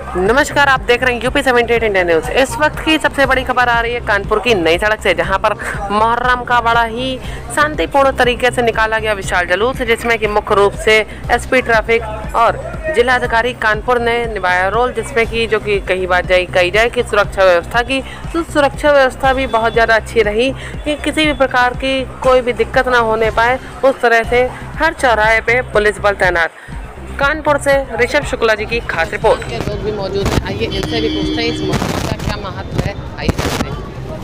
नमस्कार, आप देख रहे हैं यूपी 78 इंडिया न्यूज़। इस वक्त की सबसे बड़ी खबर आ रही है कानपुर की नई सड़क से, जहां पर मुहर्रम का बड़ा ही शांतिपूर्ण तरीके से निकाला गया विशाल जुलूस, जिसमें कि मुख्य रूप से एसपी ट्रैफिक और जिलाधिकारी कानपुर ने निभाया रोल, जिसमें कि जो कि कही जाए कि सुरक्षा व्यवस्था की, तो सुरक्षा व्यवस्था भी बहुत ज़्यादा अच्छी रही कि किसी भी प्रकार की कोई भी दिक्कत ना होने पाए। उस तरह से हर चौराहे पे पुलिस बल तैनात। कानपुर से ऋषभ शुक्ला जी की खास रिपोर्ट। के लोग भी मौजूद हैं, आइए इनसे भी पूछते हैं इस मुहर्रम का क्या महत्व है। आइए जानते हैं।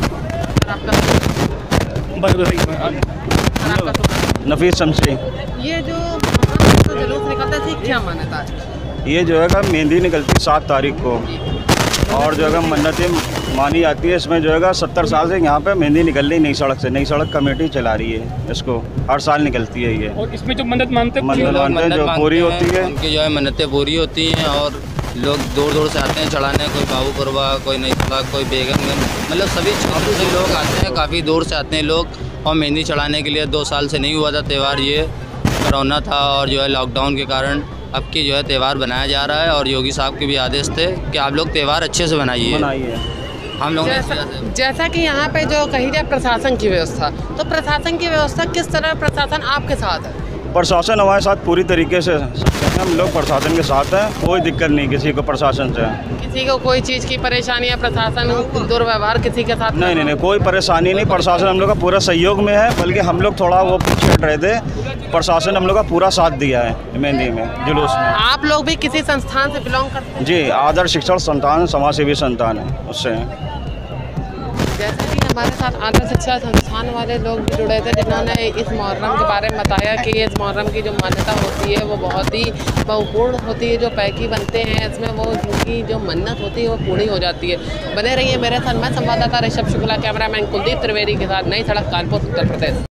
नफीस शमशी। ये जो मुहर्रम जुलूस निकलता है, क्या मान्यता है? ये जो है मेहंदी निकलती 7 तारीख को, और जो है मन्नतें मानी जाती है। इसमें जो है 70 साल से यहाँ पे मेहंदी निकल रही नई सड़क से। नई सड़क कमेटी चला रही है इसको, हर साल निकलती है ये। और इसमें जो मन्नत मानते हैं जो पूरी होती है, उनकी जो है मन्नतें पूरी होती हैं और लोग दूर दूर से आते हैं चढ़ाने। कोई बाबूपुरवा, कोई नई सड़क, कोई बेगमगंज, मतलब सभी क्षेत्रों से लोग आते हैं, काफ़ी दूर से आते हैं लोग और मेहंदी चढ़ाने के लिए। 2 साल से नहीं हुआ था त्यौहार, ये कोरोना था और जो है लॉकडाउन के कारण अब की जो है त्यौहार बनाया जा रहा है। और योगी साहब के भी आदेश थे कि आप लोग त्यौहार अच्छे से बनाइए। हम लोग जैसा कि यहाँ पे जो कही जाए प्रशासन की व्यवस्था, तो प्रशासन की व्यवस्था किस तरह, प्रशासन आपके साथ है? प्रशासन हमारे साथ पूरी तरीके से, हम लोग प्रशासन के साथ हैं। कोई दिक्कत नहीं किसी को प्रशासन से। किसी को कोई चीज़ की परेशानी है, प्रशासन दुर्व्यवहार किसी के साथ नहीं, कोई परेशानी नहीं। प्रशासन हम लोग का पूरा सहयोग में है, बल्कि हम लोग थोड़ा वो पीछे हट रहे थे। प्रशासन हम लोग का पूरा साथ दिया है मेहंदी में, जुलूस में। आप लोग भी किसी संस्थान से बिलोंग करते हैं? जी, आदर्श शिक्षण संस्थान, समाज सेवी संस्थान है उससे। जैसे कि हमारे साथ आदर्श शिक्षा संस्थान वाले लोग भी जुड़े थे, जिन्होंने इस मुहर्रम के बारे में बताया कि इस मुहर्रम की जो मान्यता होती है वो बहुत ही महत्वपूर्ण होती है। जो पैकी बनते हैं इसमें वो उनकी जो मन्नत होती है वो पूरी हो जाती है। बने रहिए मेरे साथ। मैं संवाददाता ऋषभ शुक्ला, कैमरामैन कुलदीप त्रिवेदी के साथ, नई सड़क कानपुर, उत्तर प्रदेश।